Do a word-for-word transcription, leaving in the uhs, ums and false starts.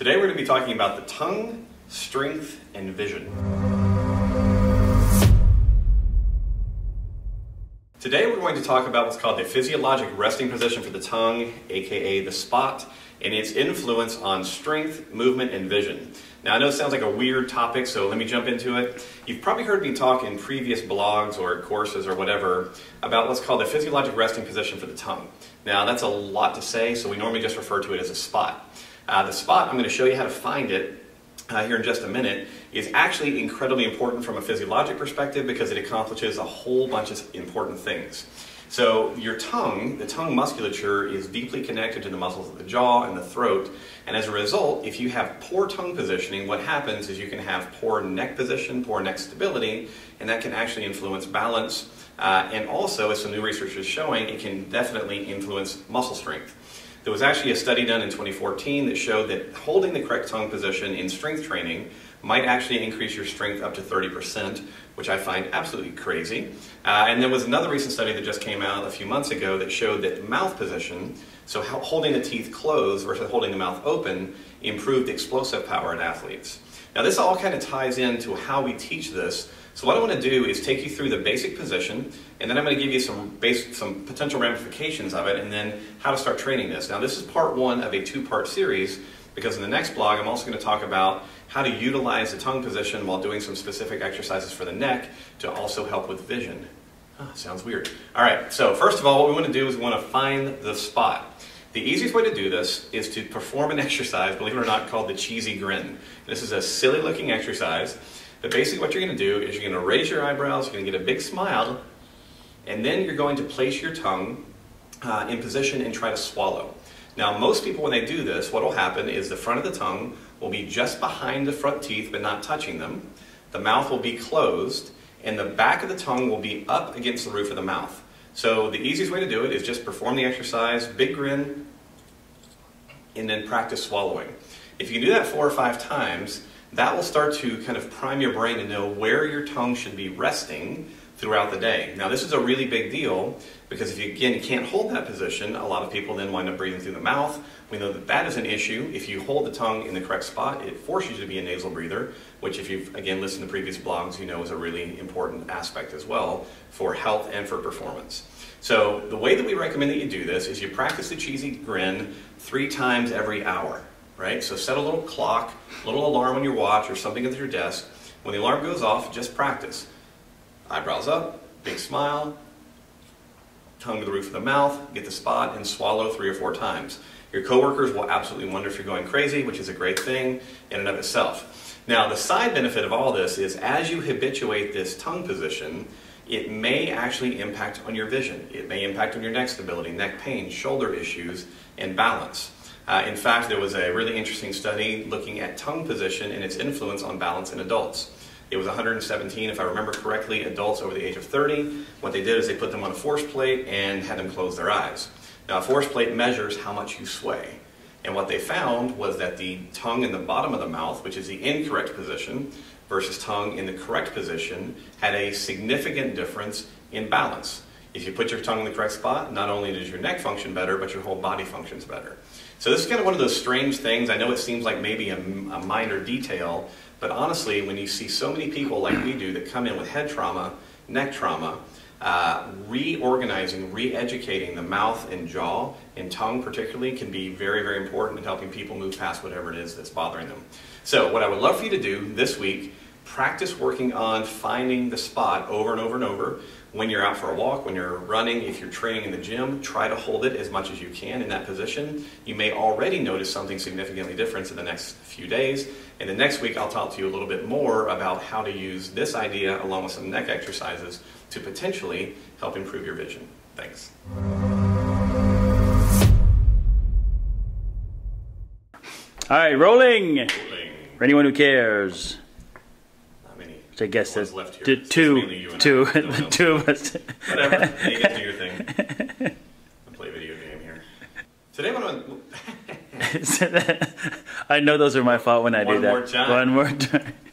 Today we're going to be talking about the tongue, strength, and vision. Today we're going to talk about what's called the physiologic resting position for the tongue, aka the spot, and its influence on strength, movement, and vision. Now I know it sounds like a weird topic, so let me jump into it. You've probably heard me talk in previous blogs or courses or whatever about what's called the physiologic resting position for the tongue. Now that's a lot to say, so we normally just refer to it as a spot. Uh, the spot, I'm going to show you how to find it uh, here in just a minute, is actually incredibly important from a physiologic perspective because it accomplishes a whole bunch of important things. So your tongue, the tongue musculature is deeply connected to the muscles of the jaw and the throat, and as a result, if you have poor tongue positioning, what happens is you can have poor neck position, poor neck stability, and that can actually influence balance, uh, and also, as some new research is showing, it can definitely influence muscle strength. There was actually a study done in twenty fourteen that showed that holding the correct tongue position in strength training might actually increase your strength up to thirty percent, which I find absolutely crazy. Uh, and there was another recent study that just came out a few months ago that showed that mouth position, so how holding the teeth closed versus holding the mouth open, improved explosive power in athletes. Now this all kind of ties into how we teach this. So what I want to do is take you through the basic position, and then I'm going to give you some basic, some potential ramifications of it, and then how to start training this. Now this is part one of a two-part series, because in the next blog I'm also going to talk about how to utilize the tongue position while doing some specific exercises for the neck to also help with vision. Oh, sounds weird. All right, so first of all, what we want to do is we want to find the spot. The easiest way to do this is to perform an exercise, believe it or not, called the cheesy grin. This is a silly looking exercise, but basically what you're going to do is you're going to raise your eyebrows, you're going to get a big smile, and then you're going to place your tongue uh, in position and try to swallow. Now most people, when they do this, what will happen is the front of the tongue will be just behind the front teeth but not touching them. The mouth will be closed, and the back of the tongue will be up against the roof of the mouth. So the easiest way to do it is just perform the exercise, big grin, and then practice swallowing. If you can do that four or five times, that will start to kind of prime your brain to know where your tongue should be resting throughout the day. Now this is a really big deal because if you, again, you can't hold that position, a lot of people then wind up breathing through the mouth. We know that that is an issue. If you hold the tongue in the correct spot, it forces you to be a nasal breather, which if you've, again, listened to previous blogs, you know is a really important aspect as well for health and for performance. So the way that we recommend that you do this is you practice the cheesy grin three times every hour, right? So set a little clock, a little alarm on your watch or something at your desk. When the alarm goes off, just practice. Eyebrows up, big smile, tongue to the roof of the mouth, get the spot, and swallow three or four times. Your coworkers will absolutely wonder if you're going crazy, which is a great thing in and of itself. Now, the side benefit of all this is as you habituate this tongue position, it may actually impact on your vision. It may impact on your neck stability, neck pain, shoulder issues, and balance. Uh, in fact, there was a really interesting study looking at tongue position and its influence on balance in adults. It was one hundred seventeen, if I remember correctly, adults over the age of thirty. What they did is they put them on a force plate and had them close their eyes. Now a force plate measures how much you sway. And what they found was that the tongue in the bottom of the mouth, which is the incorrect position, versus tongue in the correct position, had a significant difference in balance. If you put your tongue in the correct spot, not only does your neck function better, but your whole body functions better. So this is kind of one of those strange things. I know it seems like maybe a, a minor detail, but honestly, when you see so many people like we do that come in with head trauma, neck trauma, uh, reorganizing, re-educating the mouth and jaw and tongue particularly can be very, very important in helping people move past whatever it is that's bothering them. So what I would love for you to do this week, practice working on finding the spot over and over and over. When you're out for a walk, when you're running, if you're training in the gym, try to hold it as much as you can in that position. You may already notice something significantly different in the next few days. And then next week, I'll talk to you a little bit more about how to use this idea along with some neck exercises to potentially help improve your vision. Thanks. All right, rolling. Rolling. For anyone who cares. Not many. Which I guess that's two, two, two, the two of us. Whatever, you get to do your thing. I'll play a video game here. Today I'm going to... I know those are my fault when I One do that. more time. One more time.